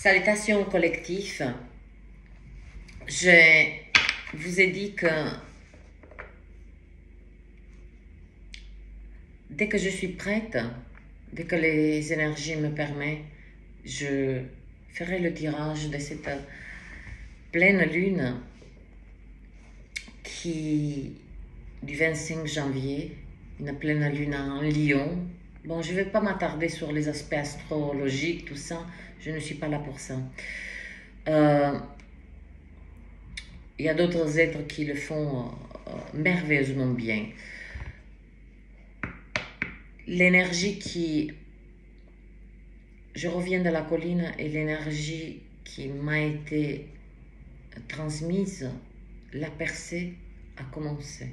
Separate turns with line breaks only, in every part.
Salutations au collectif. Je vous ai dit que dès que je suis prête, dès que les énergies me permettent, je ferai le tirage de cette pleine lune du 25 janvier, une pleine lune en Lion. Bon, je ne vais pas m'attarder sur les aspects astrologiques, tout ça, je ne suis pas là pour ça. Il y a d'autres êtres qui le font merveilleusement bien. L'énergie qui... Je reviens de la colline et l'énergie qui m'a été transmise, la percée a commencé.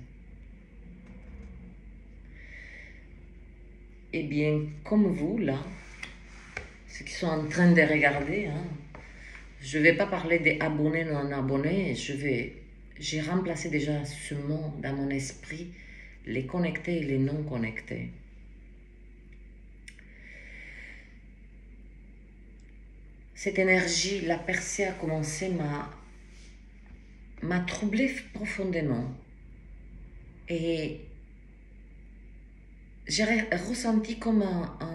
Eh bien, comme vous, là, ceux qui sont en train de regarder, hein, je ne vais pas parler des abonnés, non abonnés, j'ai remplacé déjà ce mot dans mon esprit, les connectés et les non connectés. Cette énergie, la percée a commencé, m'a troublé profondément. Et j'ai ressenti comme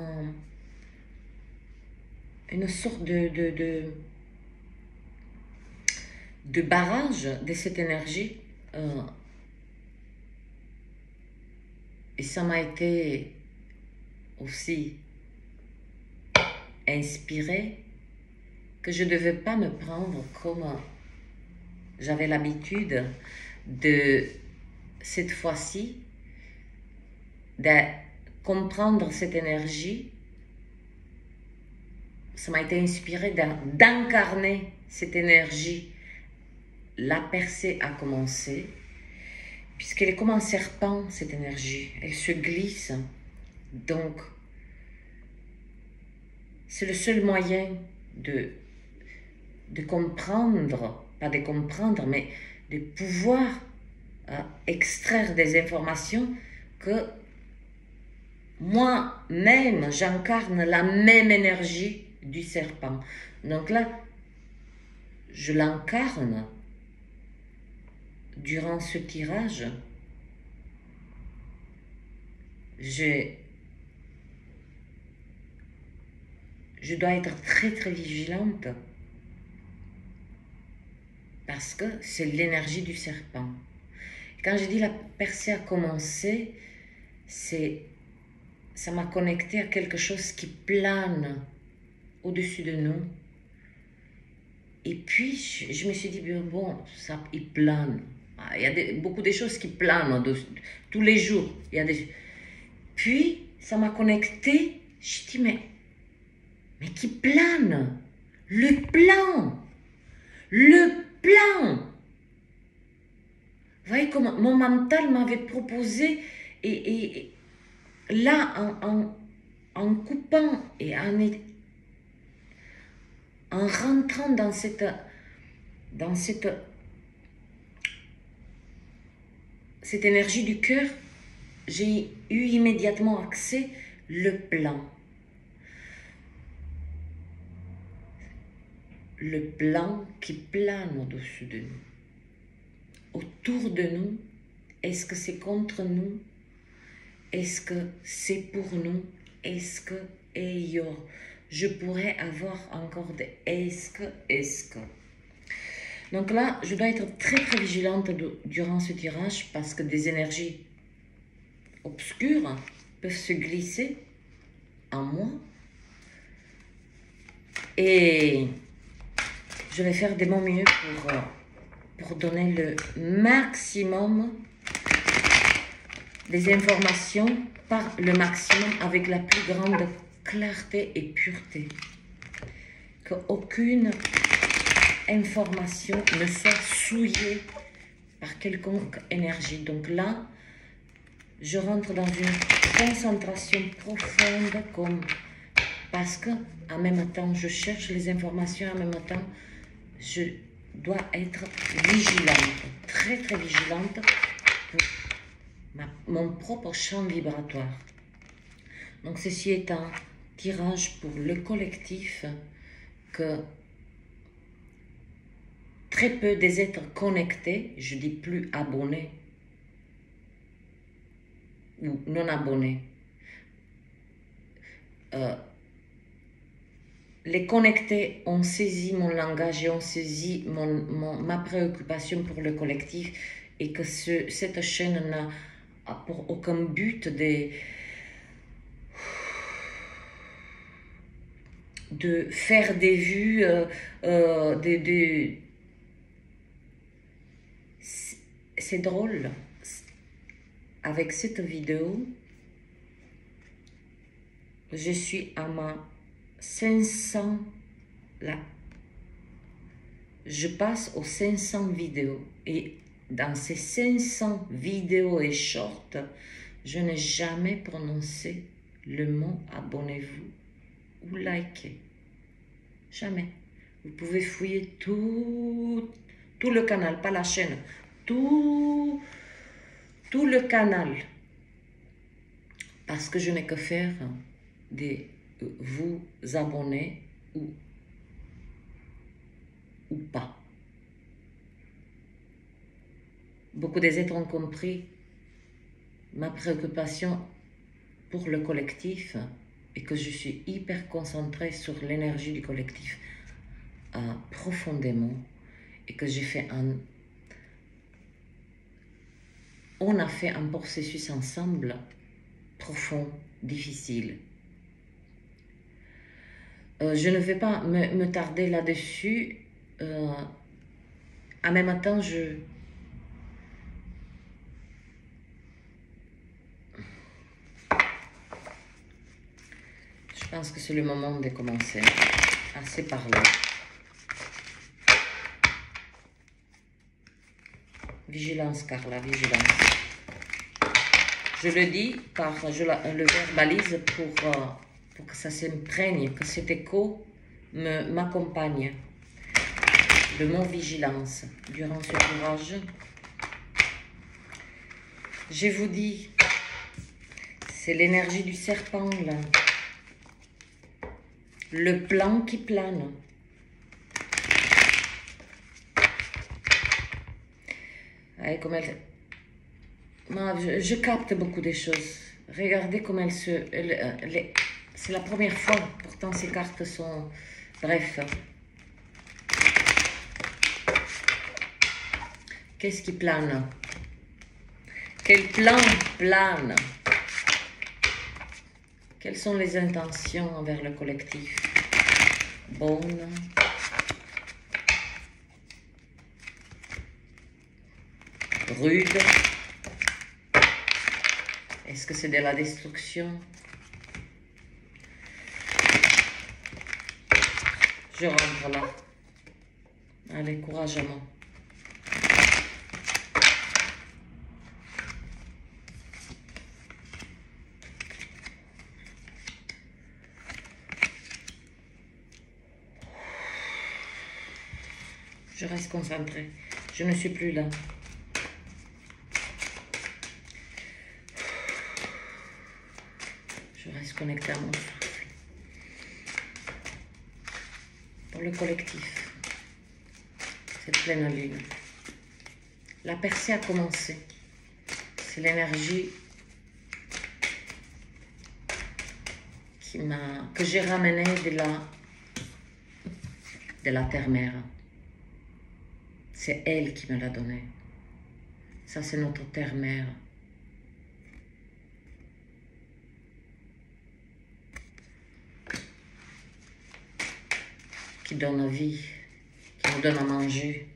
une sorte de barrage de cette énergie. Et ça m'a été aussi inspiré que je ne devais pas me prendre comme j'avais l'habitude de cette fois-ci, de comprendre cette énergie. Ça m'a été inspiré d'incarner cette énergie. La percée a commencé, puisqu'elle est comme un serpent, cette énergie. Elle se glisse. Donc, c'est le seul moyen de comprendre, pas de comprendre, mais de pouvoir extraire des informations que moi-même, j'incarne la même énergie du serpent. Donc là, je l'incarne durant ce tirage. Je dois être très très vigilante parce que c'est l'énergie du serpent. Quand je dis la percée a commencé, ça m'a connecté à quelque chose qui plane au-dessus de nous. Et puis, je me suis dit, bon, ça, il plane. Il y a beaucoup de choses qui planent tous les jours. Puis, ça m'a connecté. Je dis, mais qui plane? Le plan! Vous voyez comment mon mental m'avait proposé et là, en coupant et en rentrant dans cette énergie du cœur, j'ai eu immédiatement accès le plan. Le plan qui plane au-dessus de nous. Autour de nous, est-ce que c'est contre nous? Est-ce que c'est pour nous? Est-ce que je pourrais avoir encore des est-ce que. Donc là, je dois être très très vigilante durant ce tirage parce que des énergies obscures peuvent se glisser en moi. Et je vais faire de mon mieux pour donner le maximum des informations par le maximum avec la plus grande clarté et pureté. Qu'aucune information ne soit souillée par quelconque énergie. Donc là, je rentre dans une concentration profonde parce que en même temps, je cherche les informations, en même temps, je dois être vigilante, très très vigilante pour mon propre champ vibratoire. Donc ceci est un tirage pour le collectif que très peu des êtres connectés, je dis plus abonnés ou non abonnés. Les connectés ont saisi mon langage et ont saisi ma préoccupation pour le collectif et que cette chaîne n'a pour aucun but de faire des vues, c'est drôle. Avec cette vidéo, je suis à ma 500 là. Je passe aux 500 vidéos et dans ces 500 vidéos et shorts, je n'ai jamais prononcé le mot abonnez-vous ou likez. Jamais. Vous pouvez fouiller tout le canal, pas la chaîne, tout le canal. Parce que je n'ai que faire de vous abonner ou pas. Beaucoup des êtres ont compris ma préoccupation pour le collectif et que je suis hyper concentrée sur l'énergie du collectif profondément et que j'ai fait on a fait un processus ensemble profond, difficile. Je ne vais pas me tarder là-dessus. En même temps, je pense que c'est le moment de commencer à se parler. Vigilance, Carla, vigilance. Je le dis car je le verbalise pour que ça s'imprègne, que cet écho m'accompagne. Le mot vigilance durant ce courage. Je vous dis, c'est l'énergie du serpent là. Le plan qui plane. Allez, comme elle... Moi, je capte beaucoup de choses. Regardez comme elle se... c'est la première fois, pourtant ces cartes sont... Bref. Qu'est-ce qui plane? Quel plan plane? Quelles sont les intentions envers le collectif? Bonne. Rude. Est-ce que c'est de la destruction? Je rentre là. Allez, courageusement. Je reste concentrée. Je ne suis plus là. Je reste connectée à mon souffle. Pour le collectif, cette pleine lune. La percée a commencé. C'est l'énergie que j'ai ramenée de la terre-mère. C'est elle qui me l'a donné. Ça, c'est notre terre-mère. Qui donne la vie, qui nous donne à manger.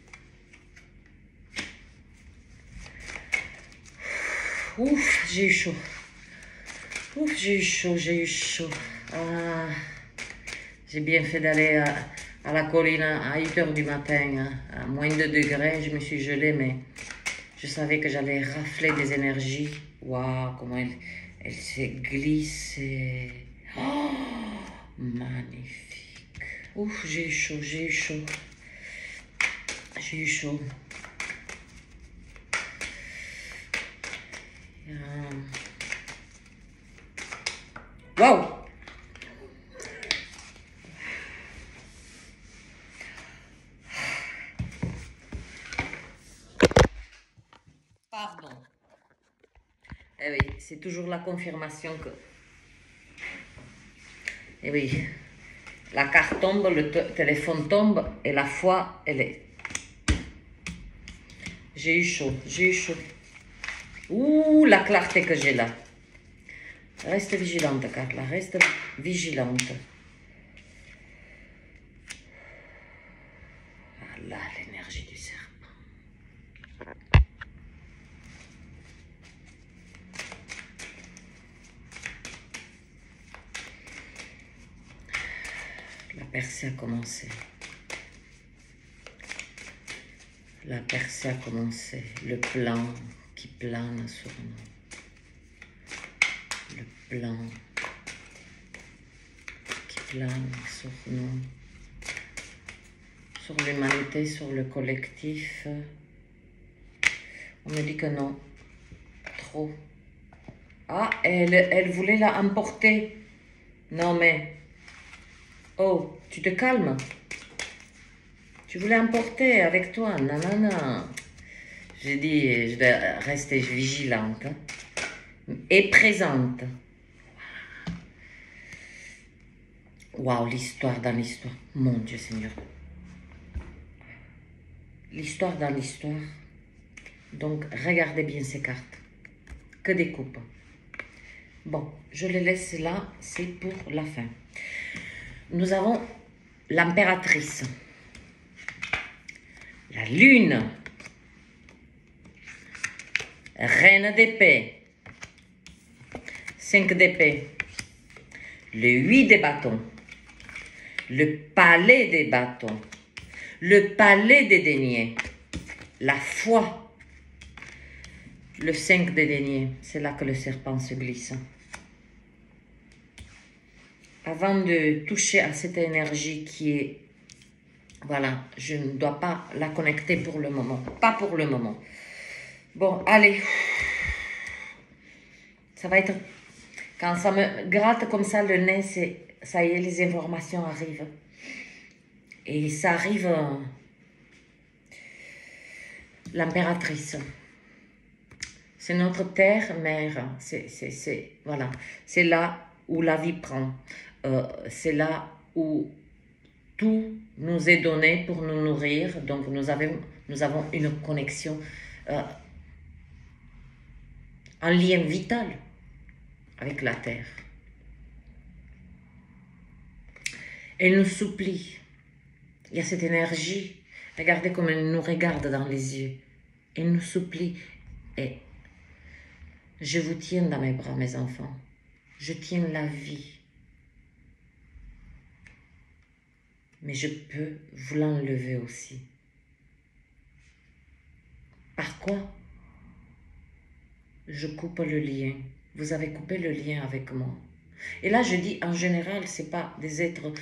Ouf, j'ai eu chaud. Ouf, j'ai eu chaud, j'ai eu chaud. Ah, j'ai bien fait d'aller à la colline à 8 h du matin, hein, à moins de 2 degrés. Je me suis gelée, mais je savais que j'allais rafler des énergies. Waouh, comment elle s'est glissée. Oh, magnifique. Ouf, j'ai eu chaud, j'ai eu chaud. J'ai eu chaud. Waouh! c'est toujours la confirmation que... Et oui, la carte tombe, le téléphone tombe, et la foi, elle est... J'ai eu chaud, j'ai eu chaud. Ouh, la clarté que j'ai là. Reste vigilante, Carla, reste vigilante. Ah là, l'énergie du serpent. La percée a commencé. La percée a commencé. Le plan qui plane sur nous. Le plan qui plane sur nous. Sur l'humanité, sur le collectif. On me dit que non. Trop. Ah, elle voulait la emporter. Non mais... Oh, tu te calmes. Tu voulais emporter avec toi. Non, non, non. J'ai dit, je dois rester vigilante. Et présente. Waouh, l'histoire dans l'histoire. Mon Dieu Seigneur. L'histoire dans l'histoire. Donc, regardez bien ces cartes. Que des coupes. Bon, je les laisse là. C'est pour la fin. Nous avons l'impératrice. La lune. Reine d'épée. 5 d'épée. Le 8 de bâtons. Le palais des bâtons. Le palais des deniers. La foi. Le 5 de deniers. C'est là que le serpent se glisse. Avant de toucher à cette énergie qui est... Voilà, je ne dois pas la connecter pour le moment. Pas pour le moment. Bon, allez. Ça va être... Quand ça me gratte comme ça le nez, ça y est, les informations arrivent. Et ça arrive... l'impératrice. C'est notre terre-mère. Voilà. C'est là où la vie prend. C'est là où tout nous est donné pour nous nourrir. Donc nous avons une connexion, un lien vital avec la terre. Elle nous supplie. Il y a cette énergie. Regardez comme elle nous regarde dans les yeux. Elle nous supplie. Et je vous tiens dans mes bras, mes enfants. Je tiens la vie. Mais je peux vous l'enlever aussi. Par quoi? Je coupe le lien. Vous avez coupé le lien avec moi. Et là, je dis en général, ce n'est pas des êtres...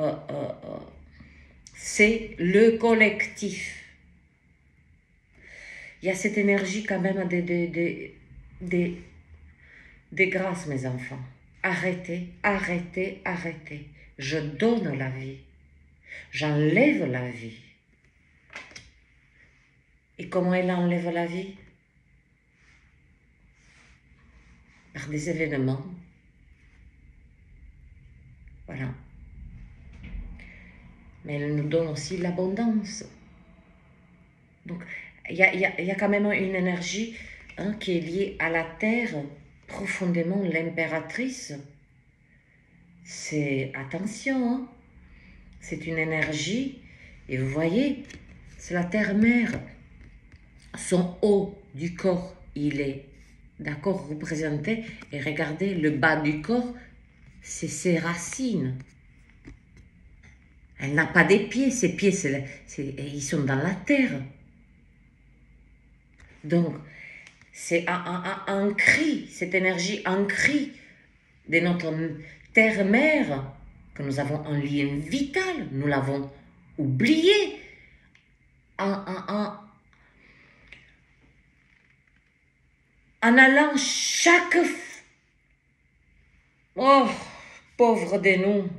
c'est le collectif. Il y a cette énergie quand même des grâces, mes enfants. Arrêtez, arrêtez, arrêtez. Je donne la vie. J'enlève la vie. Et comment elle enlève la vie? Par des événements. Voilà. Mais elle nous donne aussi l'abondance. Donc, il y a quand même une énergie qui est liée à la terre, profondément l'impératrice. C'est, attention, hein, c'est une énergie, et vous voyez, c'est la terre-mère. Son haut du corps, il est, d'accord, représenté, et regardez, le bas du corps, c'est ses racines. Elle n'a pas des pieds, ses pieds, ils sont dans la terre. Donc, c'est un cri, cette énergie, un cri de notre terre-mère, que nous avons un lien vital, nous l'avons oublié, en allant chaque... Oh, pauvre de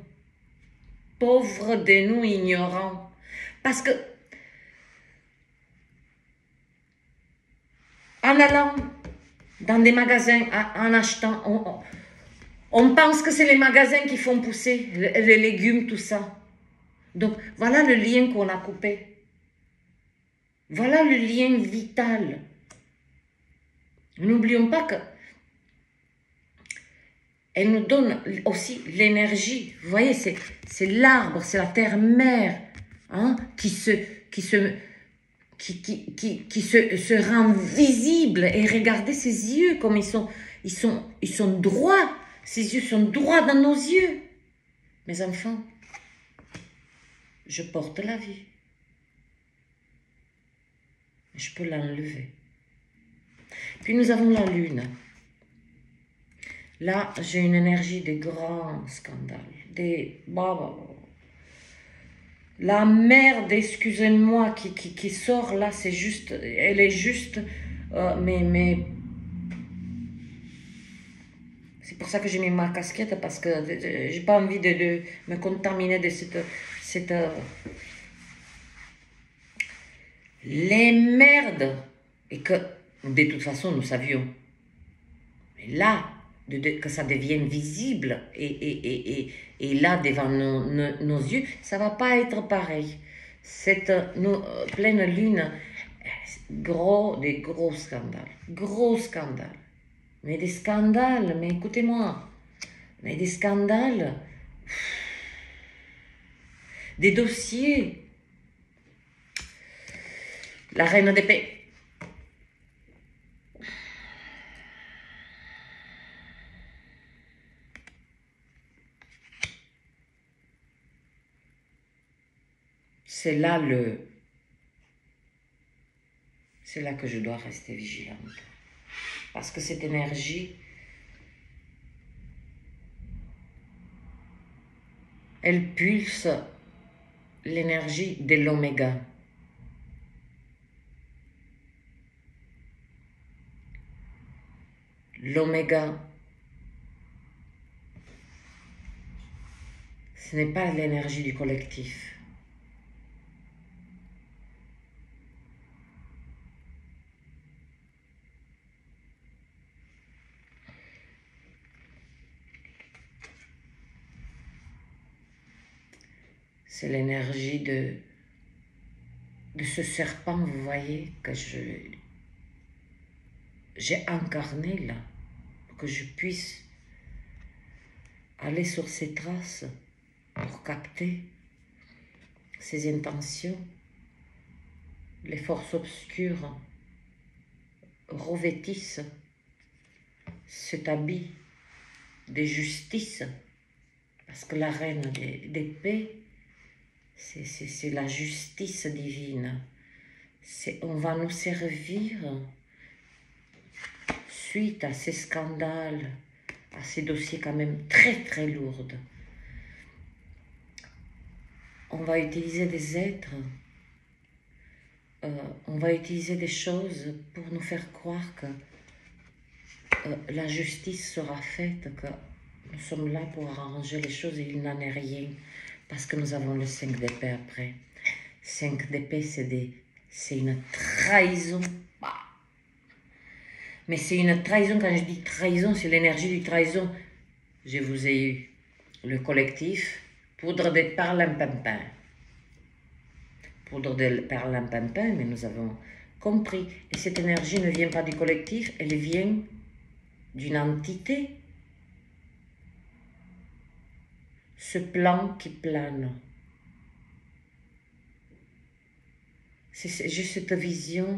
nous ignorants, parce que en allant dans des magasins en achetant. On pense que c'est les magasins qui font pousser les légumes, tout ça. Donc, voilà le lien qu'on a coupé. Voilà le lien vital. N'oublions pas que elle nous donne aussi l'énergie. Vous voyez, c'est l'arbre, c'est la terre-mère hein, qui se rend visible. Et regardez ses yeux comme ils sont droits. Ses yeux sont droits dans nos yeux. Mes enfants, je porte la vie. Je peux l'enlever. Puis nous avons la lune. Là, j'ai une énergie de grands scandales. La merde, excusez-moi, qui sort là, c'est juste, elle est juste, mais c'est pour ça que j'ai mis ma casquette, parce que j'ai pas envie de me contaminer de cette les merdes, et que de toute façon nous savions. Mais là, que ça devienne visible et là devant nos yeux, ça va pas être pareil. Cette pleine lune, des gros scandales, mais des scandales, mais écoutez-moi, mais des scandales, des dossiers. La reine d'épée. C'est là que je dois rester vigilante. Parce que cette énergie, elle pulse l'énergie de l'oméga. L'oméga, ce n'est pas l'énergie du collectif. C'est l'énergie de ce serpent, vous voyez, que j'ai incarné là, pour que je puisse aller sur ses traces pour capter ses intentions. Les forces obscures revêtissent cet habit de justice, parce que la reine d'épée, c'est la justice divine. On va nous servir suite à ces scandales, à ces dossiers quand même très très lourds. On va utiliser des êtres, on va utiliser des choses pour nous faire croire que la justice sera faite, que nous sommes là pour arranger les choses et il n'en est rien. Parce que nous avons le 5 d'épée après. 5 d'épée, c'est une trahison. Mais c'est une trahison, quand je dis trahison, c'est l'énergie du trahison. Je vous ai eu le collectif, poudre de perlimpinpin. Poudre de perlimpinpin, mais nous avons compris. Et cette énergie ne vient pas du collectif, elle vient d'une entité. Ce plan qui plane. J'ai cette vision.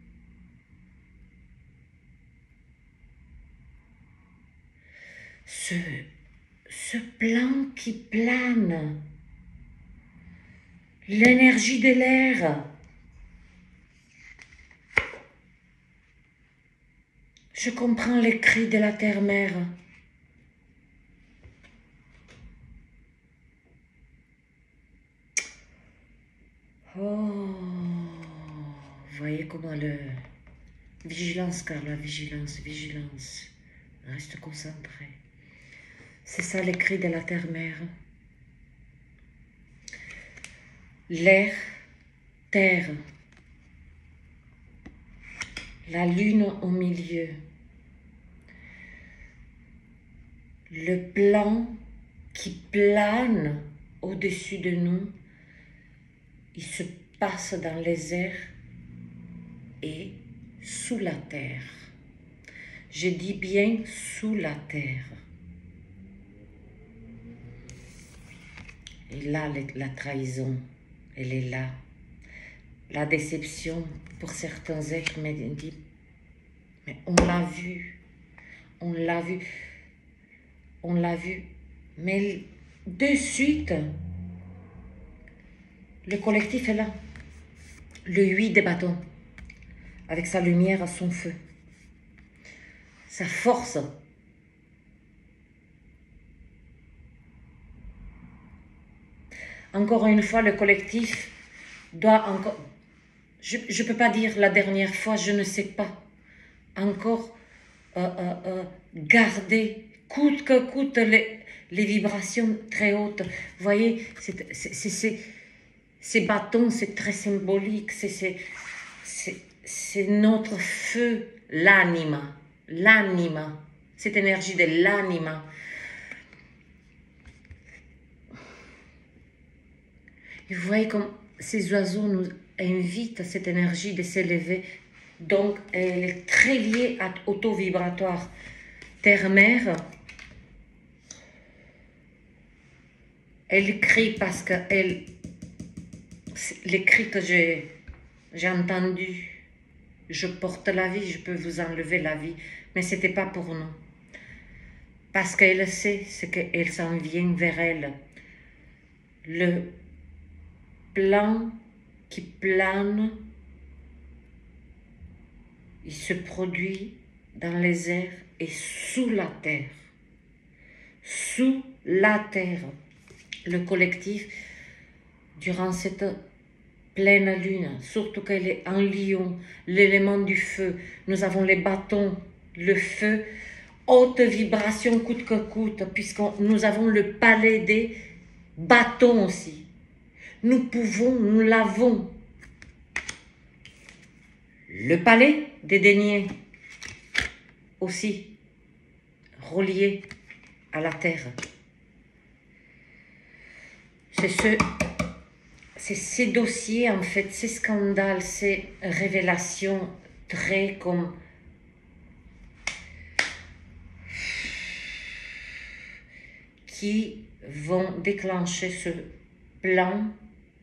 Ce plan qui plane. L'énergie de l'air. Je comprends les cris de la terre-mère. Oh, voyez comment vigilance, Carla, vigilance. Reste concentré. C'est ça les cris de la terre-mère. L'air, terre. La lune au milieu. le plan qui plane au-dessus de nous, il se passe dans les airs et sous la terre. Je dis bien sous la terre. Et là, la trahison, elle est là. La déception pour certains êtres me dit, mais on l'a vu, on l'a vu, on l'a vu. Mais de suite, le collectif est là. Le 8 des bâtons, avec sa lumière à son feu, sa force. Encore une fois, le collectif doit encore, je ne peux pas dire la dernière fois, je ne sais pas, encore garder coûte que coûte les vibrations très hautes. Vous voyez, ces bâtons, c'est très symbolique, c'est notre feu, l'anima, cette énergie de l'anima. Et vous voyez comme ces oiseaux nous invitent à cette énergie de s'élever. Donc, elle est très liée à auto-vibratoire. Terre-mère, elle crie parce que les cris que j'ai entendus, je porte la vie, je peux vous enlever la vie, mais ce n'était pas pour nous. Parce qu'elle sait ce qu'elle s'en vient vers elle. Le plan qui plane, il se produit dans les airs et sous la terre. Sous la terre. Le collectif, durant cette pleine lune, surtout qu'elle est en lion, l'élément du feu, nous avons les bâtons, le feu, haute vibration coûte que coûte, puisque nous avons le palais des bâtons aussi. Nous l'avons. Le palais des deniers aussi relié à la terre. C'est ces dossiers, en fait, ces scandales, ces révélations très comme qui vont déclencher ce plan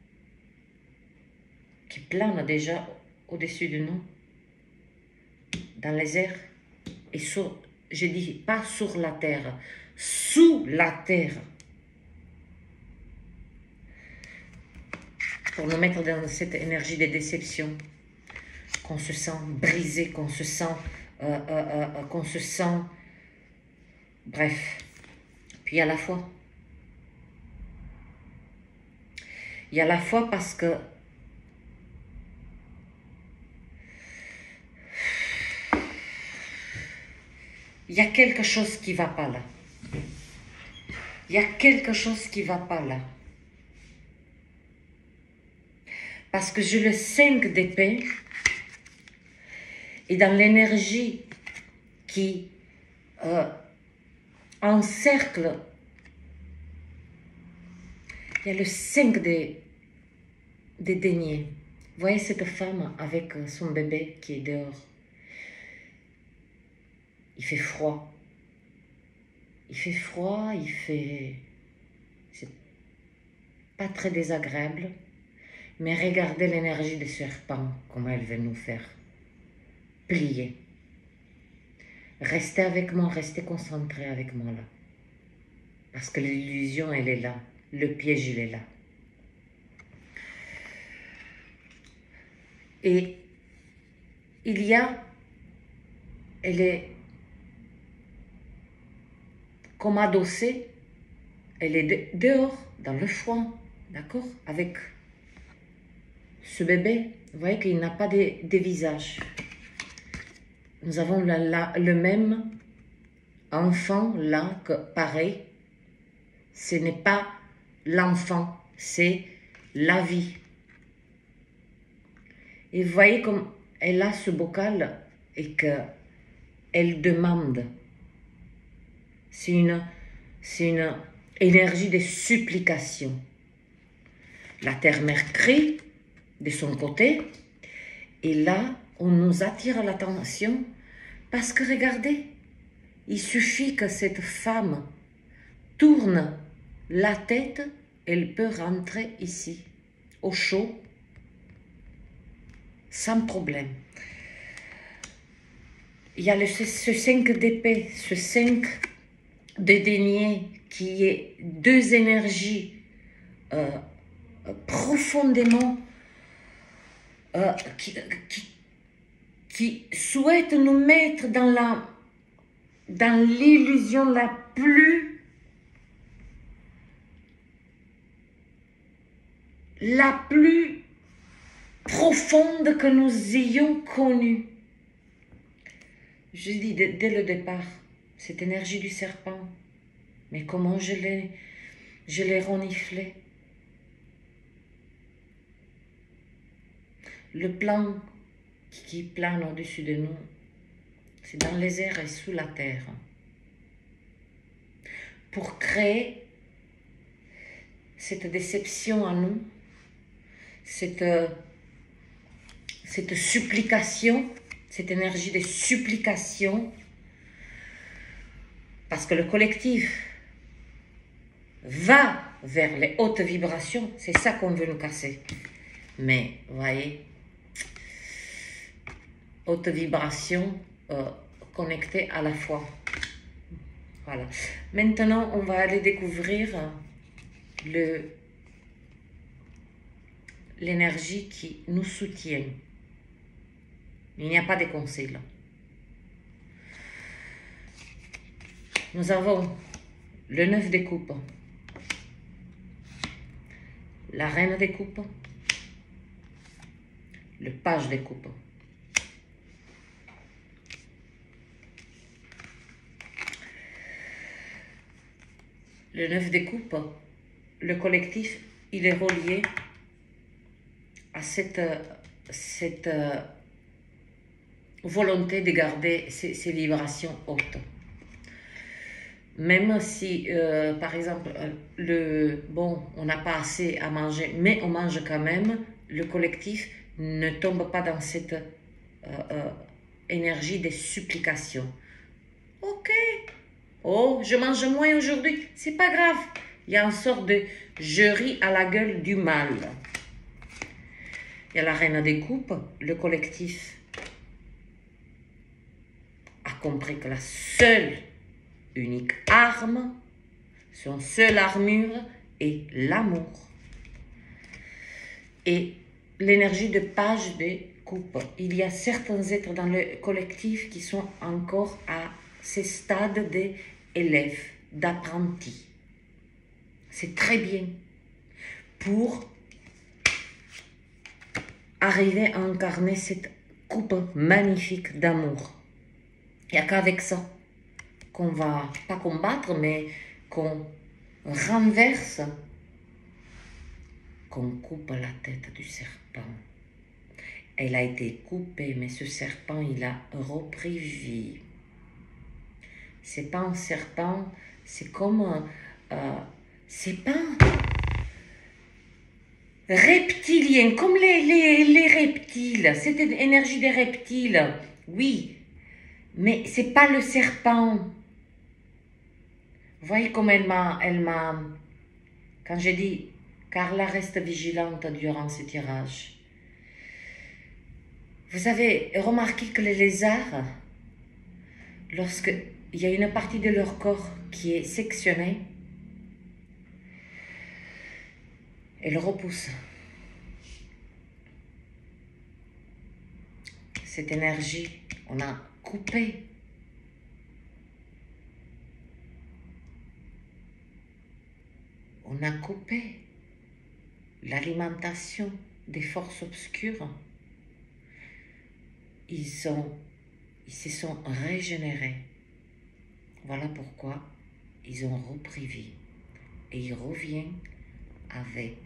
qui plane déjà au-dessus de nous, dans les airs, et sur, je dis pas sur la terre, sous la terre, pour nous mettre dans cette énergie de déception, qu'on se sent brisé, qu'on se sent, bref. Puis il y a la foi. Il y a la foi parce que il y a quelque chose qui ne va pas là. Il y a quelque chose qui ne va pas là. Parce que j'ai le 5 d'épée et dans l'énergie qui encercle, il y a le 5 des deniers. Vous voyez cette femme avec son bébé qui est dehors. Il fait froid. Il fait froid, c'est pas très désagréable. Mais regardez l'énergie des serpents, comment elle veut nous faire plier. Restez avec moi, restez concentrés avec moi là. Parce que l'illusion, elle est là. Le piège, il est là. Et elle est comme adossée, elle est dehors, dans le foin, d'accord, avec ce bébé. Vous voyez qu'il n'a pas de visage. Nous avons le même enfant là, que pareil. Ce n'est pas l'enfant, c'est la vie. Et vous voyez comme elle a ce bocal et qu'elle demande. C'est c'est une énergie de supplication. La terre-mère crie de son côté, et là, on nous attire l'attention parce que regardez, il suffit que cette femme tourne la tête, elle peut rentrer ici, au chaud, sans problème. Il y a ce 5 d'épée, ce 5 de denier, qui est deux énergies profondément qui souhaitent nous mettre dans l'illusion la plus profonde que nous ayons connue. Je dis dès le départ, cette énergie du serpent, mais comment je l'ai reniflée. Le plan qui plane au-dessus de nous, c'est dans les airs et sous la terre. Pour créer cette déception en nous, cette supplication, cette énergie de supplication, parce que le collectif va vers les hautes vibrations, c'est ça qu'on veut nous casser. Mais, vous voyez, haute vibration connectée à la foi. Voilà. Maintenant, on va aller découvrir l'énergie qui nous soutient. Il n'y a pas de conseils là. Nous avons le 9 des coupes, la reine des coupes, le page des coupes. Le 9 des coupes, le collectif, il est relié à cette volonté de garder ces vibrations hautes. Même si, par exemple, on n'a pas assez à manger, mais on mange quand même, le collectif ne tombe pas dans cette énergie de supplication. Ok, oh, je mange moins aujourd'hui, c'est pas grave. Il y a une sorte de je ris à la gueule du mal. Il y a la reine des coupes, le collectif a compris que la seule unique arme, son seule armure est l'amour. Et l'énergie de page des coupes. Il y a certains êtres dans le collectif qui sont encore à ces stades d'élèves, d'apprentis. C'est très bien pour arriver à incarner cette coupe magnifique d'amour. Il n'y a qu'avec ça qu'on va, pas combattre, mais qu'on renverse, qu'on coupe la tête du serpent. Elle a été coupée, mais ce serpent, il a repris vie. C'est pas un serpent, c'est comme... c'est pas reptilien, comme les reptiles. C'est une énergie des reptiles, oui. Mais c'est pas le serpent. Vous voyez comme elle m'a... Quand j'ai dit, Carla reste vigilante durant ce tirage. Vous avez remarqué que les lézards, lorsqu'il y a une partie de leur corps qui est sectionnée, elle repousse. Cette énergie, on a coupé. On a coupé l'alimentation des forces obscures. Ils se sont régénérés. Voilà pourquoi ils ont repris vie. Et ils reviennent avec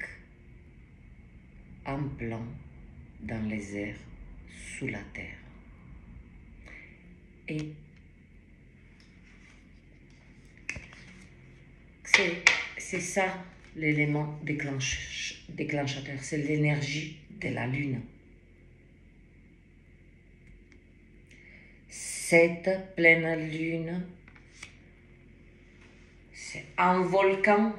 un plan dans les airs, sous la terre. Et C'est ça l'élément déclenchateur, c'est l'énergie de la lune. Cette pleine lune, c'est un volcan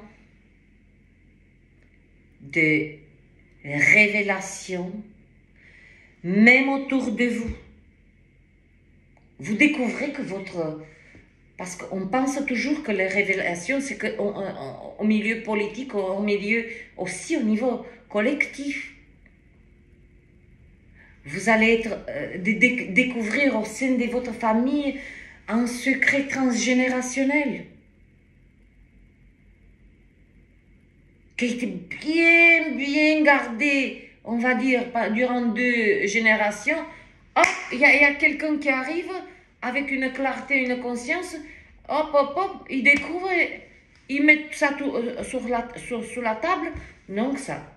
de révélations, même autour de vous. Vous découvrez que votre... Parce qu'on pense toujours que les révélations, c'est au milieu politique, au milieu aussi au niveau collectif. Vous allez découvrir au sein de votre famille un secret transgénérationnel qui a été bien gardé, on va dire, durant 2 générations. Hop, il y a quelqu'un qui arrive avec une clarté, une conscience, hop, il découvre, il met ça sur la table. Donc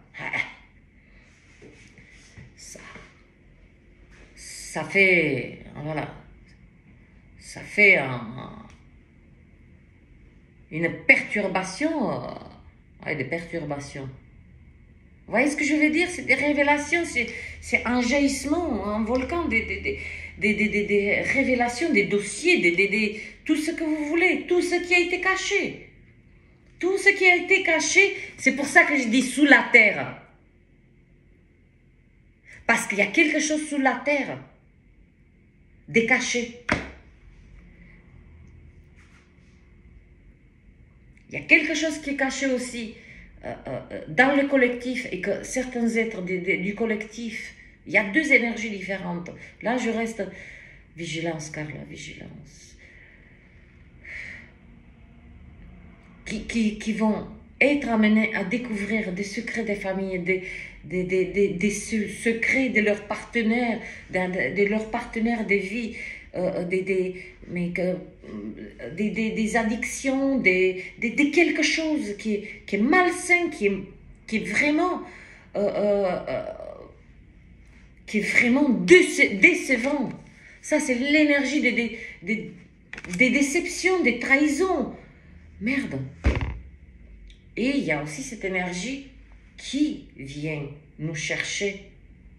ça fait, voilà, ça fait une perturbation, des perturbations. Vous voyez ce que je veux dire? C'est des révélations, c'est un jaillissement, un volcan, des révélations, des dossiers, tout ce que vous voulez, tout ce qui a été caché. Tout ce qui a été caché, c'est pour ça que je dis sous la terre. Parce qu'il y a quelque chose sous la terre, de caché. Il y a quelque chose qui est caché aussi dans le collectif et que certains êtres du collectif, il y a 2 énergies différentes. Là, je reste vigilance, Carla, vigilance. Qui vont être amenés à découvrir des secrets des familles, des secrets de leurs partenaires, de leurs partenaires de vie, des addictions, de quelque chose qui est malsain, qui est vraiment décevant. Ça, c'est l'énergie des déceptions, des trahisons. Merde. Et il y a aussi cette énergie qui vient nous chercher,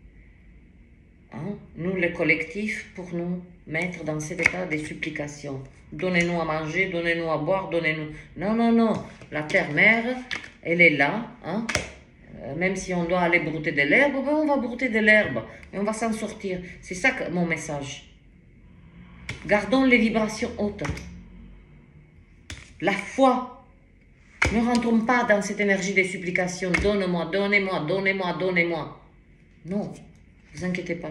nous le collectif, pour nous mettre dans cet état de supplication. Donnez-nous à manger, donnez-nous à boire, donnez-nous... Non. La terre-mère, elle est là. Même si on doit aller brouter de l'herbe, on va brouter de l'herbe. Et on va s'en sortir. C'est ça mon message. Gardons les vibrations hautes. La foi. Ne rentrons pas dans cette énergie de supplication. Donne-moi, donnez-moi, donnez-moi, donnez-moi. Non, ne vous inquiétez pas.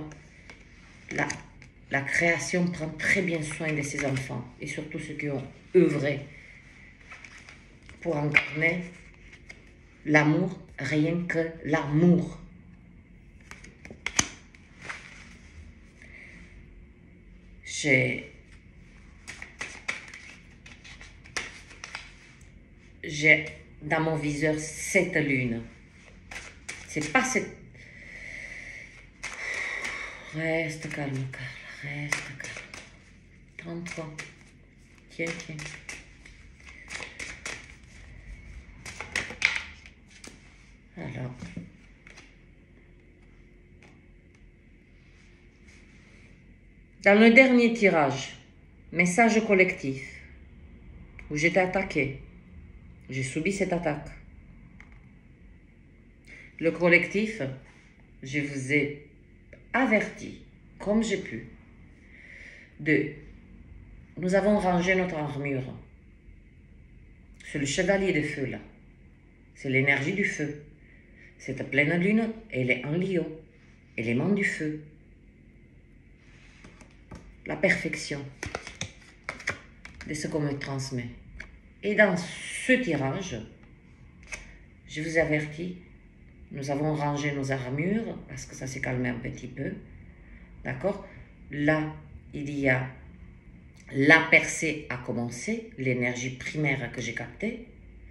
La création prend très bien soin de ses enfants. Et surtout ceux qui ont œuvré pour incarner l'amour, rien que l'amour. J'ai dans mon viseur cette lune. C'est pas cette... Reste calme, Carla, reste calme. 33. Tiens. Alors. Dans le dernier tirage, message collectif, où j'étais attaquée, j'ai subi cette attaque. Le collectif, je vous ai averti, comme j'ai pu, nous avons rangé notre armure. C'est le chevalier de feu là. C'est l'énergie du feu. Cette pleine lune, elle est en lion, élément du feu. La perfection de ce qu'on me transmet. Et dans ce tirage, je vous avertis, nous avons rangé nos armures, parce que ça s'est calmé un petit peu, d'accord? Là, il y a la percée à commencer, l'énergie primaire que j'ai captée.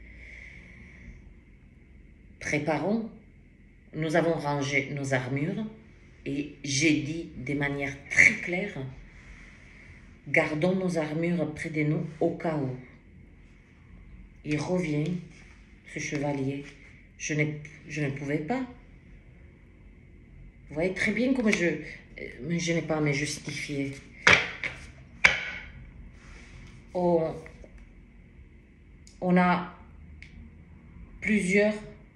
Préparons, nous avons rangé nos armures, et j'ai dit de manière très claire, gardons nos armures près de nous au cas où. il revient, ce chevalier. Je ne pouvais pas. Vous voyez très bien comment je n'ai pas à me justifier. On a plusieurs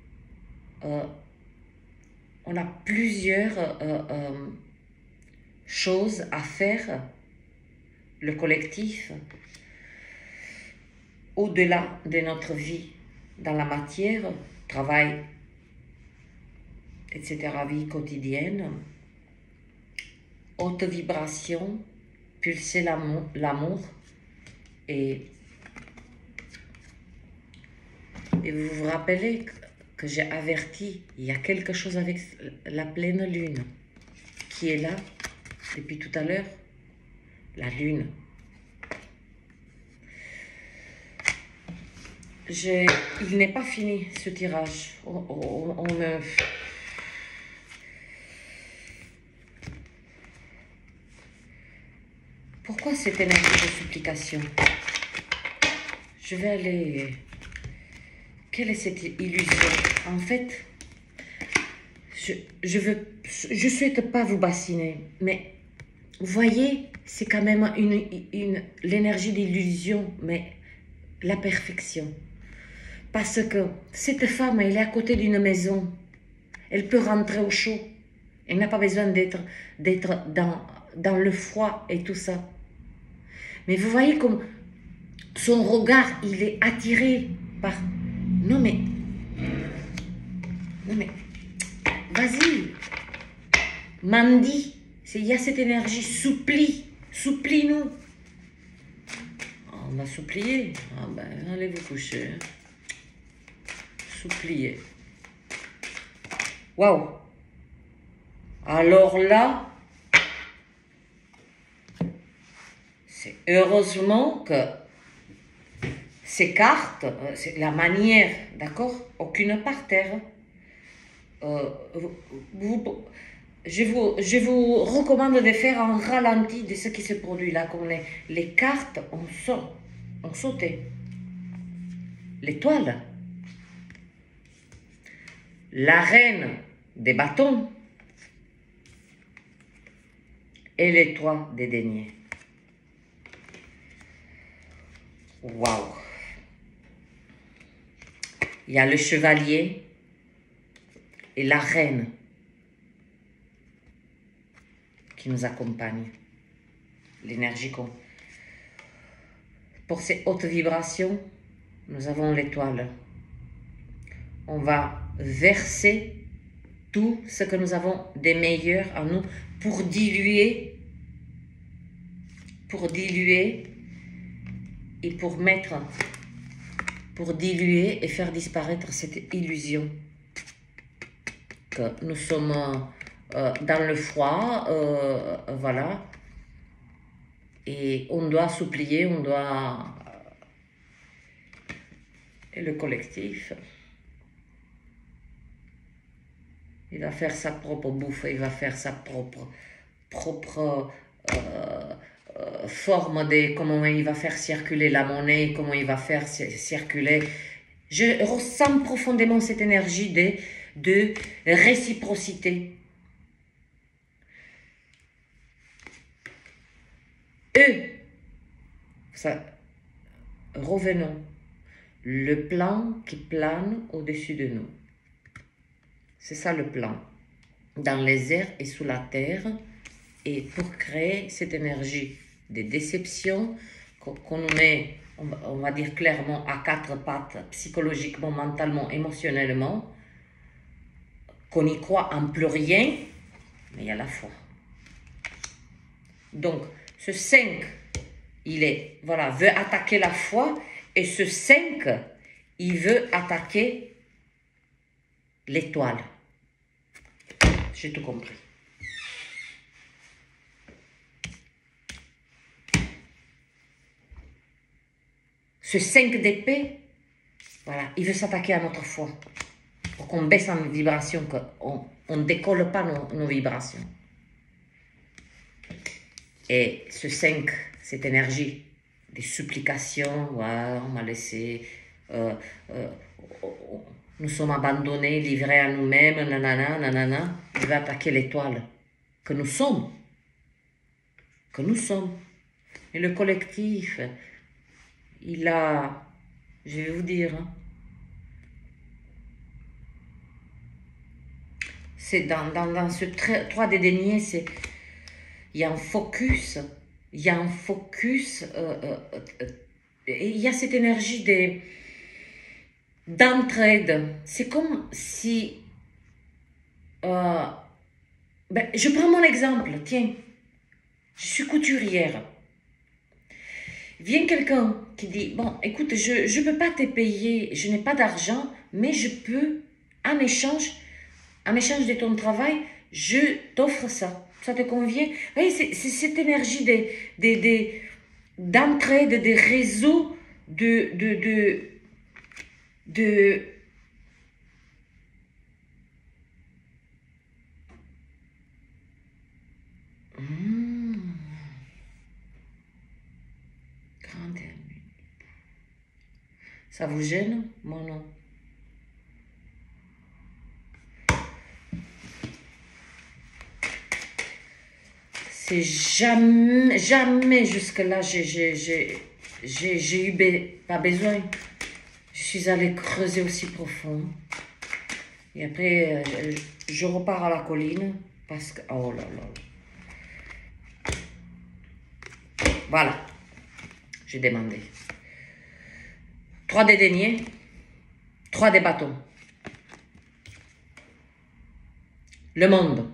choses à faire, le collectif, au-delà de notre vie, dans la matière, travail, etc., vie quotidienne, haute vibration, pulser l'amour, et vous vous rappelez que j'ai averti, il y a quelque chose avec la pleine lune qui est là depuis tout à l'heure, la lune. Il n'est pas fini ce tirage. Pourquoi cette énergie de supplication? Je vais aller... Quelle est cette illusion? En fait, je souhaite pas vous bassiner, mais vous voyez, c'est quand même l'énergie d'illusion, mais la perfection. Parce que cette femme, elle est à côté d'une maison. Elle peut rentrer au chaud. Elle n'a pas besoin d'être dans le froid et tout ça. Mais vous voyez comme son regard, il est attiré par... Non mais, vas-y, Mandy, il y a cette énergie, supplie-nous. On va supplier. Ah ben, allez vous coucher. Supplier. Waouh. Alors là, c'est heureusement que ces cartes, c'est la manière, d'accord? Aucune par terre. Je vous recommande de faire un ralenti de ce qui se produit là, comme les cartes ont sauté. L'étoile, la reine des bâtons et les trois des deniers. Waouh! Il y a le chevalier et la reine qui nous accompagnent. L'énergie qu'on... Pour ces hautes vibrations, nous avons l'étoile. On va verser tout ce que nous avons de meilleur en nous pour diluer et pour diluer et faire disparaître cette illusion que nous sommes dans le froid, voilà, et on doit supplier, on doit... Et le collectif, il va faire sa propre bouffe, il va faire sa propre forme de comment il va faire circuler la monnaie, comment il va faire circuler. Je ressens profondément cette énergie de réciprocité. Revenons. Le plan qui plane au-dessus de nous. C'est ça le plan. Dans les airs et sous la terre. Et pour créer cette énergie de déception qu'on nous met, on va dire clairement, à quatre pattes, psychologiquement, mentalement, émotionnellement, qu'on y croit en plus rien, mais il y a la foi. Donc, ce 5, veut attaquer la foi, et ce 5, il veut attaquer l'étoile. J'ai tout compris. Ce 5 d'épée, voilà, il veut s'attaquer à notre foi. Pour qu'on baisse en vibration, qu'on ne décolle pas nos vibrations. Et ce 5, cette énergie des supplications, ouais, on m'a laissé, euh, euh, nous sommes abandonnés, livrés à nous-mêmes, nanana, nanana, il va attaquer l'étoile que nous sommes. Que nous sommes. Et le collectif, il a, je vais vous dire, hein, c'est dans ce 3D dénié, c'est, il y a un focus, il y a un focus, et il y a cette énergie d'entraide. C'est comme si, je prends mon exemple, tiens, je suis couturière. Vient quelqu'un qui dit, bon, écoute, je ne peux pas te payer, je n'ai pas d'argent, mais je peux, en échange de ton travail, je t'offre ça. Ça te convient? Oui, c'est cette énergie d'entraide, des réseaux, de Grande. Ça vous gêne, mon nom? C'est jamais jusque-là, j'ai eu pas besoin. Je suis allée creuser aussi profond. Et après, je repars à la colline parce que, oh là là. Voilà, j'ai demandé. 3 des deniers, 3 des bâtons. Le monde.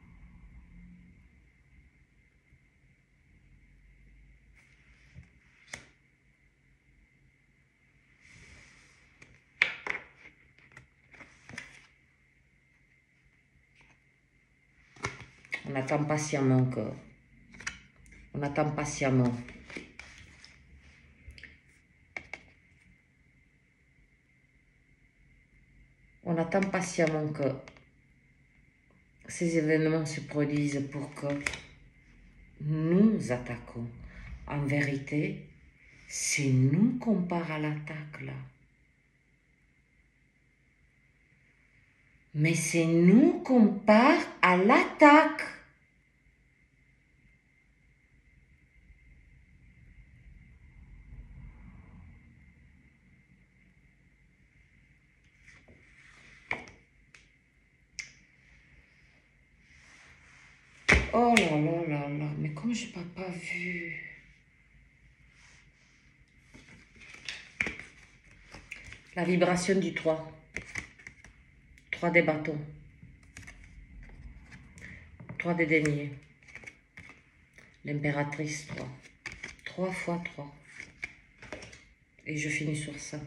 On attend patiemment que... On attend patiemment. On attend patiemment que ces événements se produisent pour que nous attaquons. En vérité, c'est nous qu'on part à l'attaque là. Mais c'est nous qu'on part à l'attaque. Oh là là là là, mais comme je n'ai pas vu. La vibration du 3. 3 des bâtons. 3 des deniers. L'impératrice 3. 3 fois 3. Et je finis sur ça.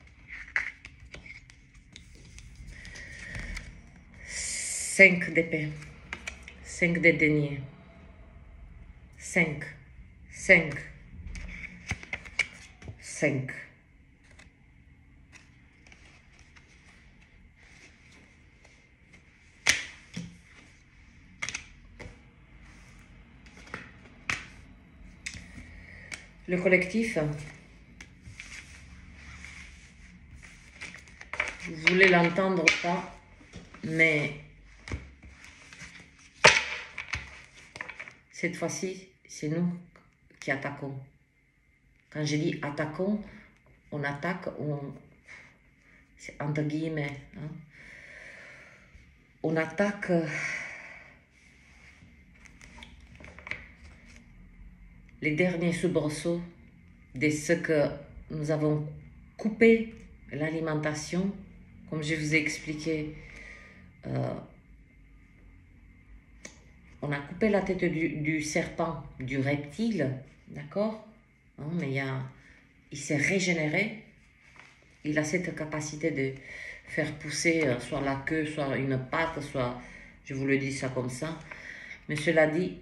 5 d'épée. 5 des deniers. 5. 5. 5. Le collectif, vous voulez l'entendre pas, mais cette fois-ci, c'est nous qui attaquons. Quand je dis attaquons, on attaque, c'est entre guillemets. Hein. On attaque les derniers soubresauts de ce que nous avons coupé l'alimentation, comme je vous ai expliqué. On a coupé la tête du serpent, du reptile, d'accord, hein, mais il s'est régénéré. Il a cette capacité de faire pousser soit la queue, soit une patte, soit, je vous le dis ça comme ça. Mais cela dit,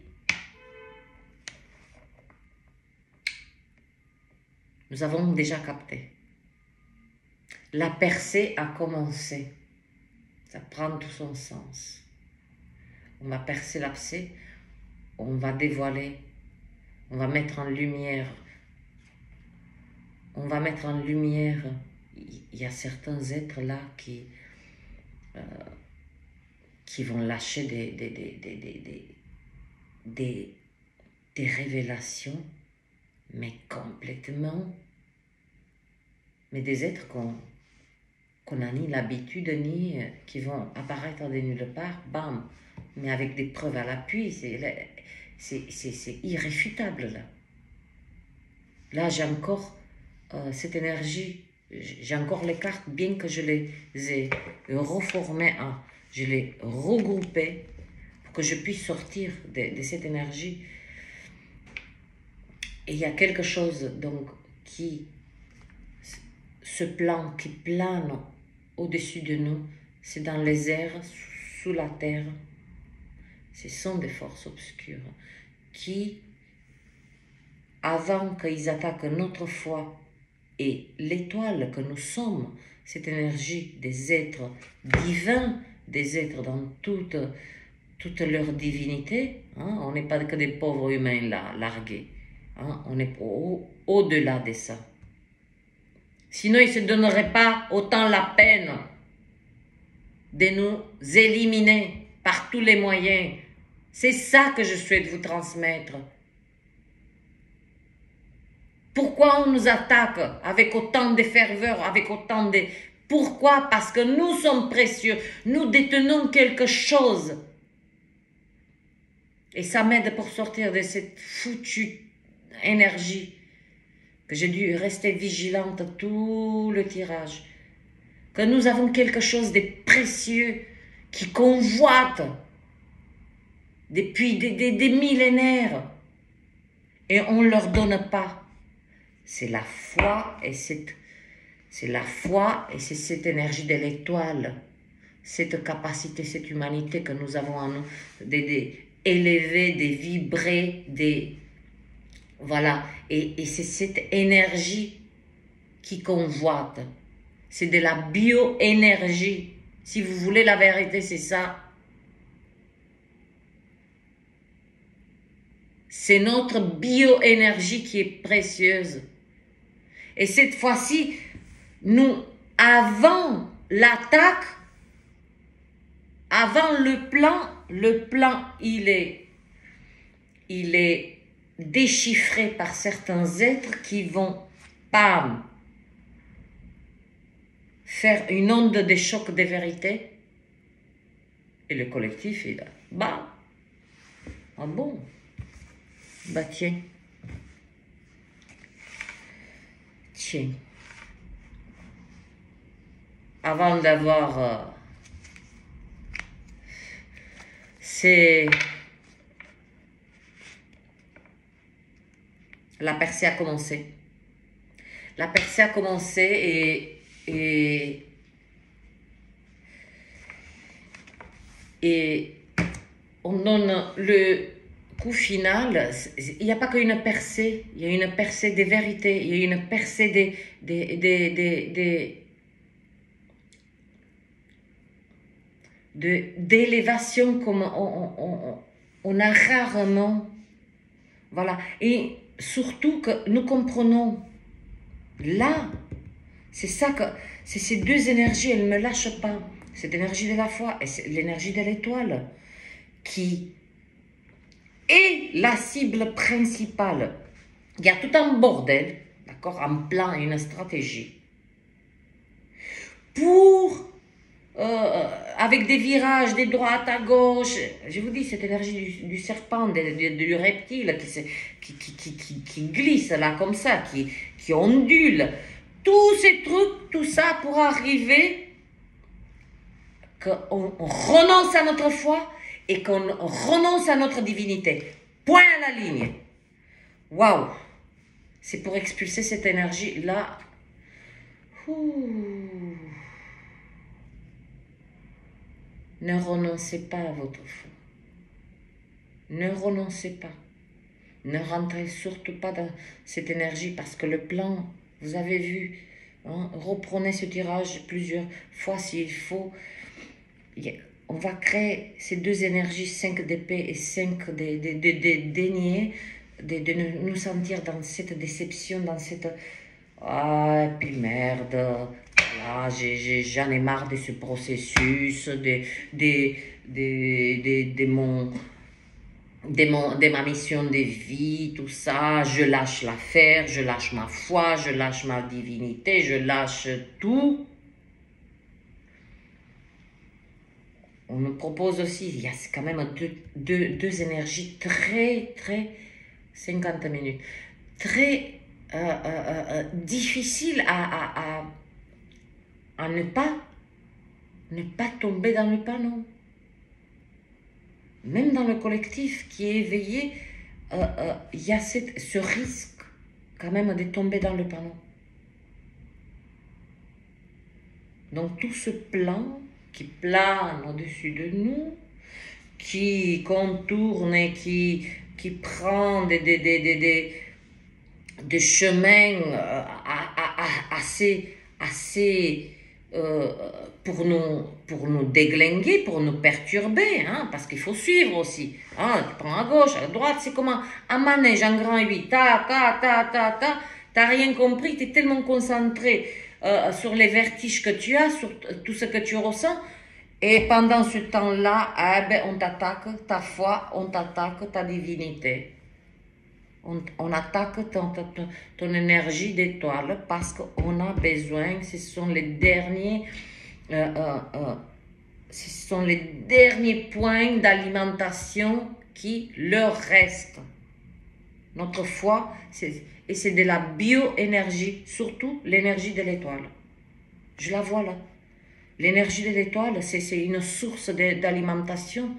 nous avons déjà capté. La percée a commencé. Ça prend tout son sens. On va percer l'abcès, on va dévoiler, on va mettre en lumière. On va mettre en lumière il y a certains êtres là qui vont lâcher des révélations, mais complètement, mais des êtres qu'on n'a ni l'habitude, ni qui vont apparaître de nulle part, bam, mais avec des preuves à l'appui, c'est irréfutable là. Là, j'ai encore cette énergie, j'ai encore les cartes, bien que je les ai reformées, je les regroupées pour que je puisse sortir de cette énergie. Et il y a quelque chose donc qui plane au-dessus de nous, c'est dans les airs, sous la terre. Ce sont des forces obscures qui, avant qu'ils attaquent notre foi et l'étoile que nous sommes, cette énergie des êtres divins, des êtres dans toute leur divinité, on n'est pas que des pauvres humains là, largués, on est au-delà de ça. Sinon, ils ne se donneraient pas autant la peine de nous éliminer par tous les moyens. C'est ça que je souhaite vous transmettre. Pourquoi on nous attaque avec autant de ferveur, avec autant de... Pourquoi? Parce que nous sommes précieux, nous détenons quelque chose. Et ça m'aide pour sortir de cette foutue énergie que j'ai dû rester vigilante tout le tirage. Que nous avons quelque chose de précieux qui convoite depuis des millénaires et on ne leur donne pas. C'est la foi et c'est cette énergie de l'étoile, cette capacité, cette humanité que nous avons en nous, d'élever, de vibrer, voilà. Et c'est cette énergie qui convoite. C'est de la bioénergie. Si vous voulez la vérité, c'est ça. C'est notre bioénergie qui est précieuse. Et cette fois-ci, nous, avant l'attaque, avant le plan, il est déchiffré par certains êtres qui vont, bam, faire une onde de choc de vérité. Et le collectif est là. Bah, ah bon? Bah tiens. Tiens. Avant d'avoir... c'est... La percée a commencé. La percée a commencé et on donne le coup final. Il n'y a pas qu'une percée, il y a une percée des vérités, il y a une percée d'élévation comme on a rarement. Voilà. Et surtout que nous comprenons, là, c'est ça que, c'est ces deux énergies, elles ne me lâchent pas. Cette énergie de la foi et l'énergie de l'étoile qui est la cible principale. Il y a tout un bordel, d'accord, un plan et une stratégie pour, avec des virages, des droites à gauche, je vous dis, cette énergie du serpent, du reptile qui glisse là comme ça, qui ondule, tous ces trucs, tout ça pour arriver qu'on renonce à notre foi et qu'on renonce à notre divinité. Point à la ligne. Waouh! C'est pour expulser cette énergie-là. Ne renoncez pas à votre foi. Ne renoncez pas. Ne rentrez surtout pas dans cette énergie parce que le plan, vous avez vu, reprenez ce tirage plusieurs fois s'il faut. On va créer ces deux énergies, 5 d'épée et 5 de dénier, de nous sentir dans cette déception, dans cette... Ah, puis merde, Là, j'en ai marre de ce processus, de ma mission de vie, tout ça. Je lâche l'affaire, je lâche ma foi, je lâche ma divinité, je lâche tout. On me propose aussi, il y a quand même deux énergies très, 50 minutes, très difficiles à ne pas tomber dans le panneau. Même dans le collectif qui est éveillé, il y a ce risque quand même de tomber dans le panneau. Donc tout ce plan qui plane au-dessus de nous, qui contourne et qui prend des chemins assez pour nous déglinguer, pour nous perturber, hein, parce qu'il faut suivre aussi. Hein, tu prends à gauche, à droite, c'est comme un manège en grand 8, t'as rien compris, tu es tellement concentré sur les vertiges que tu as, sur tout ce que tu ressens, et pendant ce temps-là, on t'attaque ta foi, on t'attaque ta divinité. On attaque ton énergie d'étoile parce qu'on a besoin, ce sont les derniers points d'alimentation qui leur restent. Notre foi, c'est de la bioénergie, surtout l'énergie de l'étoile. Je la vois là. L'énergie de l'étoile, c'est une source d'alimentation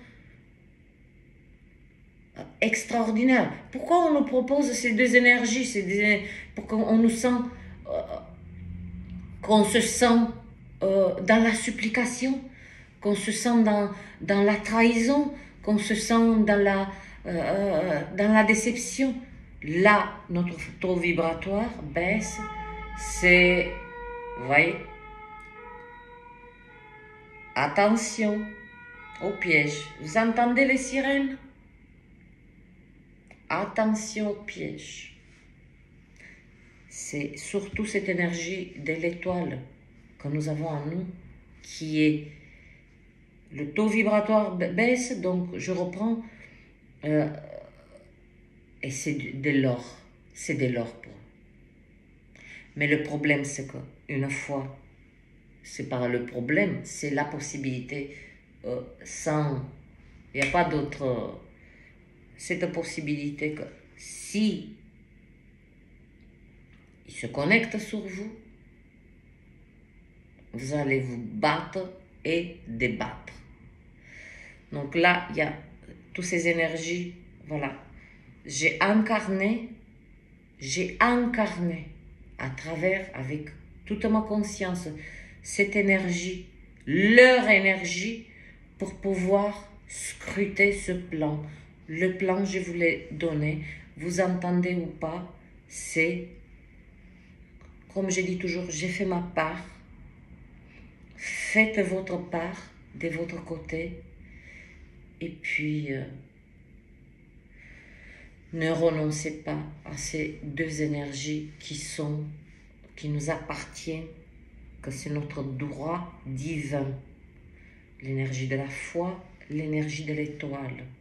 extraordinaire. Pourquoi on nous propose ces deux énergies, pour qu'on nous sent, qu'on se sent dans la supplication, qu'on se sent dans la trahison, qu'on se sent dans la déception. Là, notre taux vibratoire baisse. C'est, vous voyez, attention au piège. Vous entendez les sirènes? Attention au piège. C'est surtout cette énergie de l'étoile que nous avons en nous qui est... Le taux vibratoire baisse, donc je reprends. Et c'est de l'or. C'est de l'or pour eux. Mais le problème, c'est qu'une fois, c'est pas le problème, c'est la possibilité sans... Il n'y a pas d'autre... cette possibilité que si ils se connectent sur vous, vous allez vous battre et débattre. Donc là, il y a toutes ces énergies, voilà. J'ai incarné à travers, avec toute ma conscience, cette énergie, leur énergie, pour pouvoir scruter ce plan. Le plan, je vous l'ai donné. Vous entendez ou pas, c'est, comme je dis toujours, j'ai fait ma part. Faites votre part de votre côté. Et puis, ne renoncez pas à ces deux énergies qui nous appartiennent, que c'est notre droit divin. L'énergie de la foi, l'énergie de l'étoile.